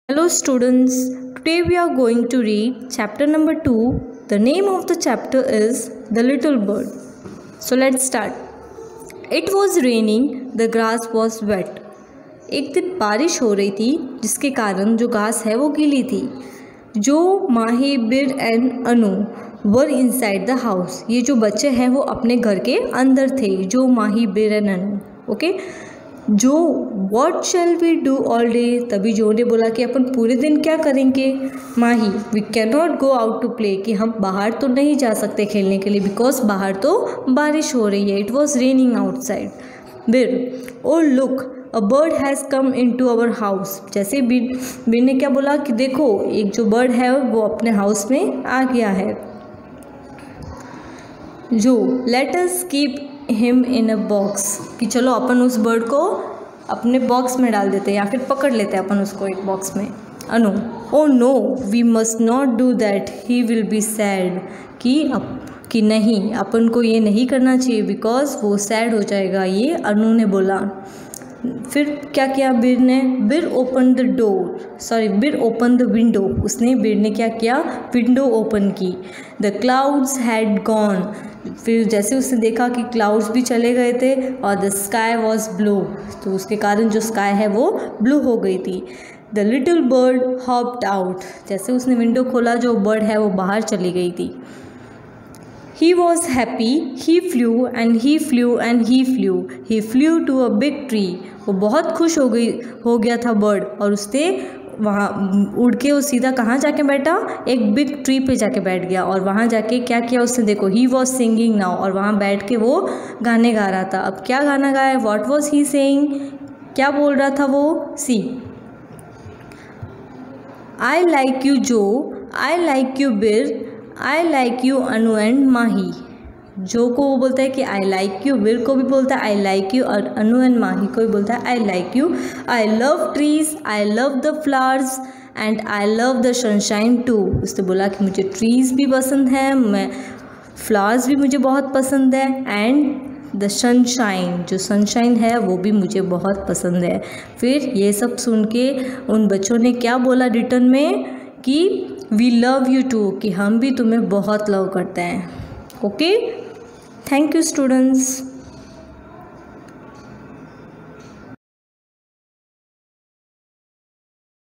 Hello students, today we are going to read chapter number 2. The name of the chapter is The Little Bird. So let's start. It was raining, the grass was wet. एक दिन बारिश हो रही थी जिसके कारण जो घास है वो गीली थी. जो Mahi, Bir and Anu were inside the house. ये जो बच्चे हैं वो अपने घर के अंदर थे. जो माही, बिर एंड अनु. ओके. जो what shall we do all day. तभी जो ने बोला कि अपन पूरे दिन क्या करेंगे. Mahi, we can not go out to play. कि हम बाहर तो नहीं जा सकते खेलने के लिए बिकॉज बाहर तो बारिश हो रही है. It was raining outside. Bir, oh look a bird has come into our house. जैसे बिर ने क्या बोला कि देखो एक जो बर्ड है वो अपने हाउस में आ गया है. जो let us keep him in a box. कि चलो अपन उस बर्ड को अपने बॉक्स में डाल देते हैं या फिर पकड़ लेते हैं अपन उसको एक बॉक्स में. Anu, oh no we must not do that, he will be sad. कि नहीं, अपन को ये नहीं करना चाहिए बिकॉज वो सैड हो जाएगा. ये अनु ने बोला. फिर क्या किया बिर ने. Bir open the door, Bir open the window. Bir ने क्या किया, विंडो ओपन की. The clouds had gone. फिर जैसे उसने देखा कि क्लाउड्स भी चले गए थे और द स्काई वॉज ब्लू. तो उसके कारण जो स्काई है वो ब्लू हो गई थी. The little bird hopped out. जैसे उसने विंडो खोला जो बर्ड है वो बाहर चली गई थी. He was happy, he flew and he flew and he flew. He flew to a big tree. वो बहुत खुश हो गया था बर्ड और उसने वहाँ उड़ के वो सीधा कहाँ जाके बैठा, एक बिग ट्री पे जाके बैठ गया. और वहाँ जाके क्या किया उसने, देखो ही वॉज सिंगिंग नाउ. और वहाँ बैठ के वो गाने गा रहा था. अब क्या गाना गाया, व्हाट वॉज ही सेइंग, क्या बोल रहा था वो. सी, आई लाइक यू जो, आई like you Bir, I like you Anu and Mahi. जो को वो बोलता है कि आई लाइक यू. बिर को भी बोलता है आई लाइक यू. और अनु एंड माही को भी बोलता है I like you. I love trees, I love the flowers and I love the sunshine too. उसने बोला कि मुझे ट्रीज़ भी पसंद है, मैं फ्लावर्स भी मुझे बहुत पसंद है एंड द सनशाइन, जो सनशाइन है वो भी मुझे बहुत पसंद है. फिर ये सब सुन के उन बच्चों ने क्या बोला रिटर्न में कि वी लव यू टू, कि हम भी तुम्हें बहुत लव करते हैं. Okay, thank you students.